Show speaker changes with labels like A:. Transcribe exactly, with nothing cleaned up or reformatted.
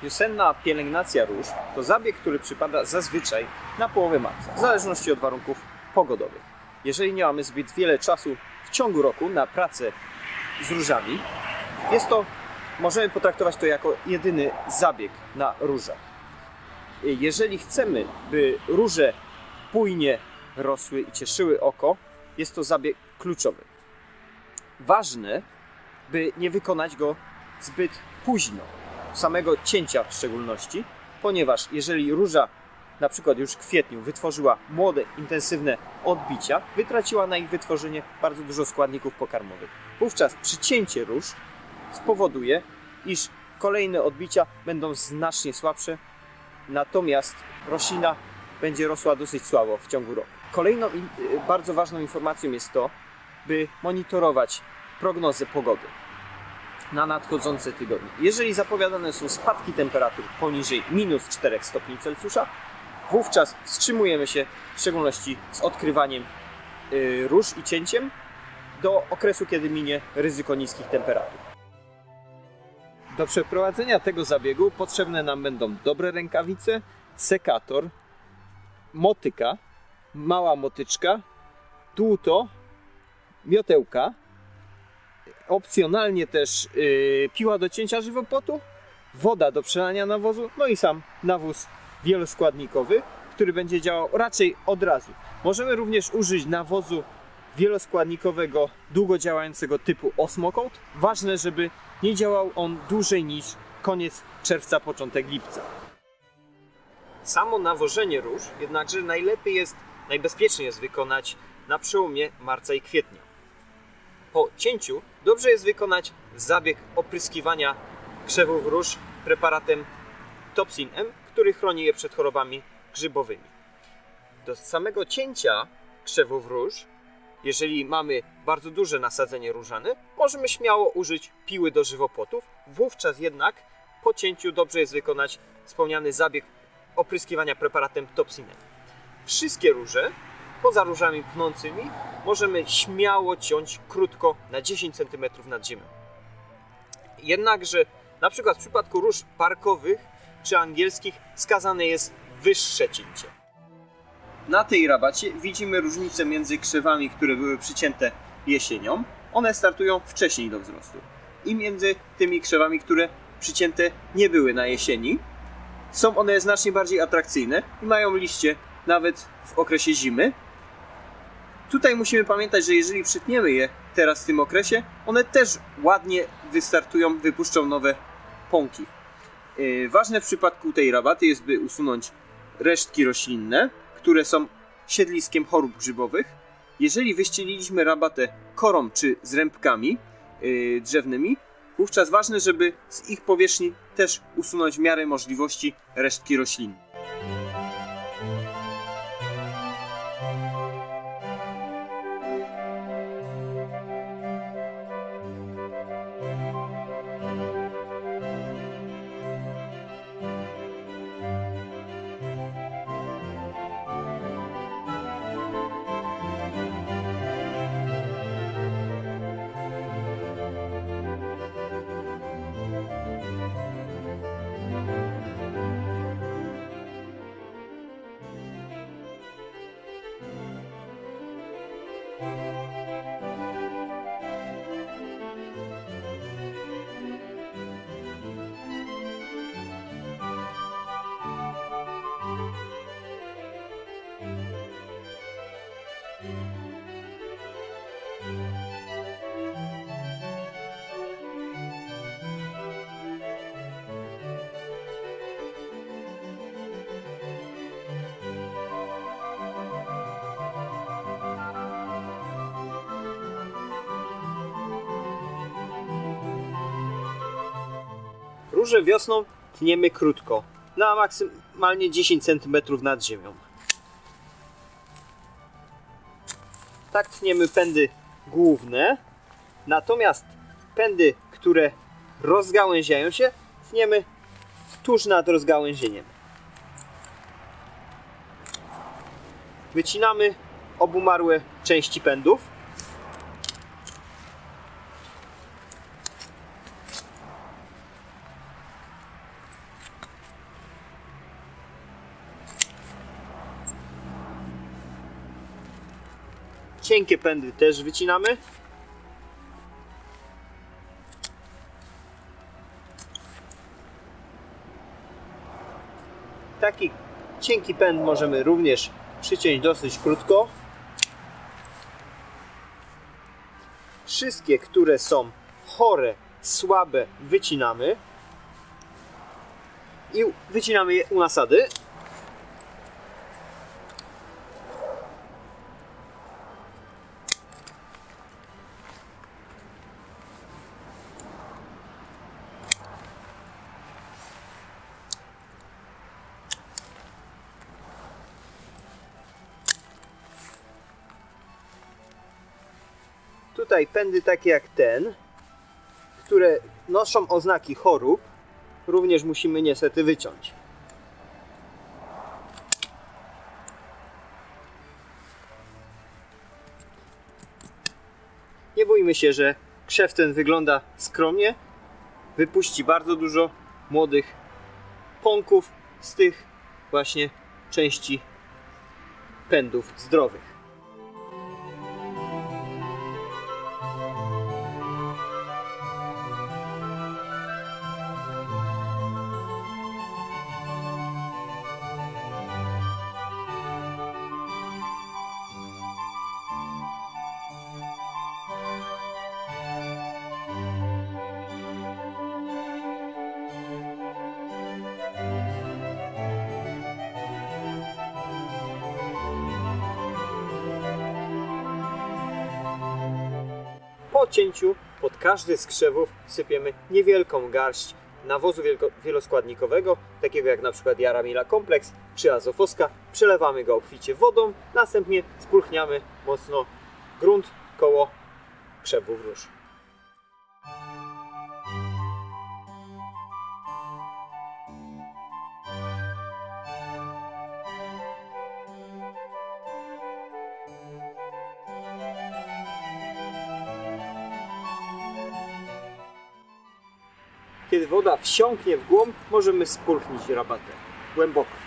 A: Wiosenna pielęgnacja róż to zabieg, który przypada zazwyczaj na połowę marca, w zależności od warunków pogodowych. Jeżeli nie mamy zbyt wiele czasu w ciągu roku na pracę z różami, jest to, możemy potraktować to jako jedyny zabieg na różach. Jeżeli chcemy, by róże bujnie rosły i cieszyły oko, jest to zabieg kluczowy. Ważne, by nie wykonać go zbyt późno, samego cięcia w szczególności, ponieważ jeżeli róża na przykład już w kwietniu wytworzyła młode, intensywne odbicia, wytraciła na ich wytworzenie bardzo dużo składników pokarmowych. Wówczas przycięcie róż spowoduje, iż kolejne odbicia będą znacznie słabsze, natomiast roślina będzie rosła dosyć słabo w ciągu roku. Kolejną bardzo ważną informacją jest to, by monitorować prognozę pogody na nadchodzące tygodnie. Jeżeli zapowiadane są spadki temperatur poniżej minus czterech stopni Celsjusza, wówczas wstrzymujemy się w szczególności z odkrywaniem yy, róż i cięciem do okresu, kiedy minie ryzyko niskich temperatur. Do przeprowadzenia tego zabiegu potrzebne nam będą dobre rękawice, sekator, motyka, mała motyczka, dłuto, miotełka, opcjonalnie też yy, piła do cięcia żywopłotu, woda do przelania nawozu, no i sam nawóz wieloskładnikowy, który będzie działał raczej od razu. Możemy również użyć nawozu wieloskładnikowego, długo działającego typu Osmocote. Ważne, żeby nie działał on dłużej niż koniec czerwca, początek lipca. Samo nawożenie róż jednakże najlepiej jest, najbezpieczniej jest wykonać na przełomie marca i kwietnia. Po cięciu dobrze jest wykonać zabieg opryskiwania krzewów róż preparatem Topsin M, który chroni je przed chorobami grzybowymi. Do samego cięcia krzewów róż, jeżeli mamy bardzo duże nasadzenie różane, możemy śmiało użyć piły do żywopłotów. Wówczas jednak po cięciu dobrze jest wykonać wspomniany zabieg opryskiwania preparatem Topsin M. Wszystkie róże, poza różami pnącymi, możemy śmiało ciąć krótko na dziesięć centymetrów nad ziemią. Jednakże na przykład w przypadku róż parkowych czy angielskich wskazane jest wyższe cięcie. Na tej rabacie widzimy różnicę między krzewami, które były przycięte jesienią. One startują wcześniej do wzrostu. I między tymi krzewami, które przycięte nie były na jesieni. Są one znacznie bardziej atrakcyjne i mają liście nawet w okresie zimy. Tutaj musimy pamiętać, że jeżeli przytniemy je teraz w tym okresie, one też ładnie wystartują, wypuszczą nowe pąki. Yy, ważne w przypadku tej rabaty jest, by usunąć resztki roślinne, które są siedliskiem chorób grzybowych. Jeżeli wyścieliliśmy rabatę korą czy zrębkami yy, drzewnymi, wówczas ważne, żeby z ich powierzchni też usunąć w miarę możliwości resztki roślin. Róże wiosną tniemy krótko, na maksymalnie dziesięć centymetrów nad ziemią. Tak tniemy pędy główne, natomiast pędy, które rozgałęziają się, tniemy tuż nad rozgałęzieniem. Wycinamy obumarłe części pędów. Cienkie pędy też wycinamy. Taki cienki pęd możemy również przyciąć dosyć krótko. Wszystkie, które są chore, słabe, wycinamy. I wycinamy je u nasady. Tutaj pędy takie jak ten, które noszą oznaki chorób, również musimy niestety wyciąć. Nie bójmy się, że krzew ten wygląda skromnie. Wypuści bardzo dużo młodych pąków z tych właśnie części pędów zdrowych. Po cięciu pod każdy z krzewów sypiemy niewielką garść nawozu wieloskładnikowego, takiego jak na przykład Jaramila Complex czy Azofoska. Przelewamy go obficie wodą, następnie spulchniamy mocno grunt koło krzewów róż. Kiedy woda wsiąknie w głąb, możemy spulchnić rabatę głęboko.